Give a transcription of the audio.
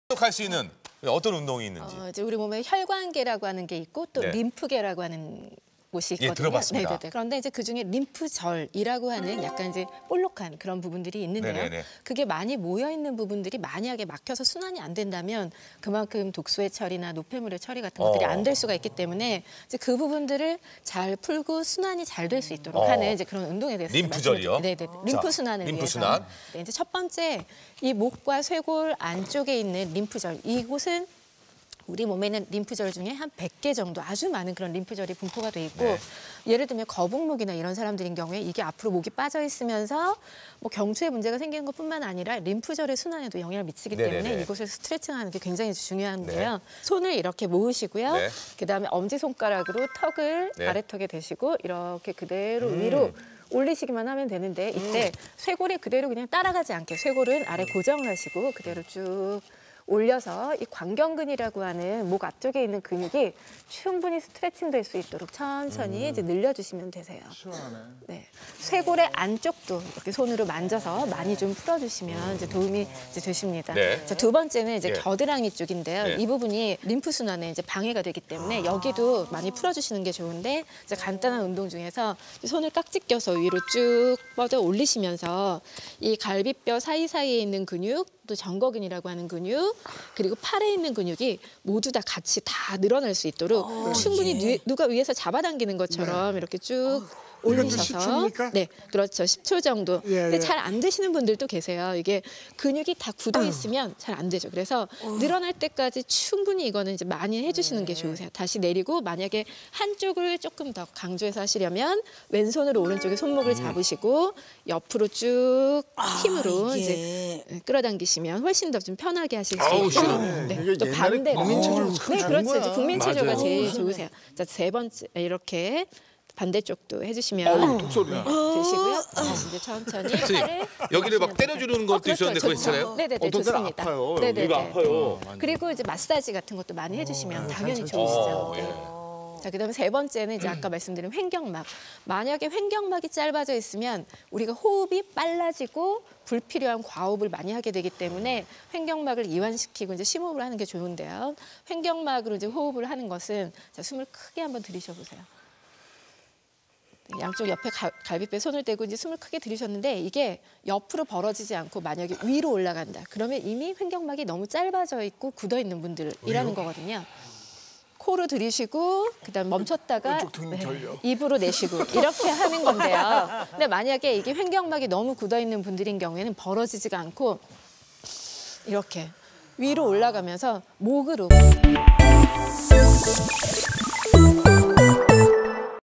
할 수 있는 어떤 운동이 있는지. 이제 우리 몸에 혈관계라고 하는 게 있고 또 네. 림프계라고 하는 곳이 있거든요. 예, 들어봤습니다. 네네네. 그런데 이제 그중에 림프절이라고 하는 약간 이제 볼록한 그런 부분들이 있는데요. 네네네. 그게 많이 모여 있는 부분들이 만약에 막혀서 순환이 안 된다면 그만큼 독소의 처리나 노폐물의 처리 같은 것들이 안 될 수가 있기 때문에 이제 그 부분들을 잘 풀고 순환이 잘 될 수 있도록 하는 이제 그런 운동에 대해서 림프절이요? 네네. 림프 순환을 림프 위해서. 순환. 네, 이제 첫 번째 이 목과 쇄골 안쪽에 있는 림프절. 이곳은 우리 몸에는 림프절 중에 한 100개 정도 아주 많은 그런 림프절이 분포가 돼 있고 예를 들면 거북목이나 이런 사람들인 경우에 이게 앞으로 목이 빠져 있으면서 뭐 경추에 문제가 생기는 것뿐만 아니라 림프절의 순환에도 영향을 미치기 때문에 이곳을 스트레칭하는 게 굉장히 중요한데요. 손을 이렇게 모으시고요. 그다음에 엄지손가락으로 턱을 아래턱에 대시고 이렇게 그대로 위로 올리시기만 하면 되는데 이때 쇄골이 그대로 그냥 따라가지 않게 쇄골은 아래 고정을 하시고 그대로 쭉 올려서 이 광경근이라고 하는 목 앞쪽에 있는 근육이 충분히 스트레칭 될 수 있도록 천천히 이제 늘려주시면 되세요. 시원하네. 네, 쇄골의 안쪽도 이렇게 손으로 만져서 많이 좀 풀어주시면 이제 도움이 이제 되십니다. 네. 자, 두 번째는 이제 겨드랑이 쪽인데요. 네. 이 부분이 림프 순환에 이제 방해가 되기 때문에 여기도 많이 풀어주시는 게 좋은데 이제 간단한 운동 중에서 손을 깍지 껴서 위로 쭉 뻗어 올리시면서 이 갈비뼈 사이사이에 있는 근육 또 정거근이라고 하는 근육 그리고 팔에 있는 근육이 모두 다 같이 다 늘어날 수 있도록 충분히 누가 위에서 잡아당기는 것처럼 이렇게 쭉 올리셔서 10초입니까? 네, 그렇죠. 10초 정도. 근데 잘 안 되시는 분들도 계세요. 이게 근육이 다 굳어 있으면 잘 안 되죠. 그래서 늘어날 때까지 충분히 이거는 이제 많이 해주시는 게 좋으세요. 다시 내리고 만약에 한쪽을 조금 더 강조해서 하시려면 왼손으로 오른쪽에 손목을 잡으시고 옆으로 쭉 힘으로 이제 끌어당기시면 훨씬 더 좀 편하게 하실 수 있고 이게 또 옛날에 반대로 국민체조 네, 그렇죠. 이제 국민체조가 맞아요. 제일 좋으세요. 자, 세 번째 이렇게 반대쪽도 해주시면 톡소리나. 되시고요. 다시 이제 천천히 팔을 여기를 막 때려주는 것도 있었는데 그거 있잖아요. 네네네, 어떤 때는 좋습니다. 아파요. 네네네. 이거 아파요. 그리고 이제 마사지 같은 것도 많이 해주시면 당연히 좋으시죠. 자, 그다음에 세 번째는 이제 아까 말씀드린 횡격막. 만약에 횡격막이 짧아져 있으면 우리가 호흡이 빨라지고 불필요한 과호흡을 많이 하게 되기 때문에 횡격막을 이완시키고 이제 심호흡을 하는 게 좋은데요. 횡격막으로 이제 호흡을 하는 것은 자, 숨을 크게 한번 들이셔 보세요. 양쪽 옆에 갈비뼈에 손을 대고 이제 숨을 크게 들이셨는데 이게 옆으로 벌어지지 않고 만약에 위로 올라간다. 그러면 이미 횡격막이 너무 짧아져 있고 굳어 있는 분들이라는 거거든요. 코로 들이쉬고 그다음 멈췄다가 입으로 내쉬고 이렇게 하는 건데요. 근데 만약에 이게 횡격막이 너무 굳어 있는 분들인 경우에는 벌어지지가 않고 이렇게 위로 올라가면서 목으로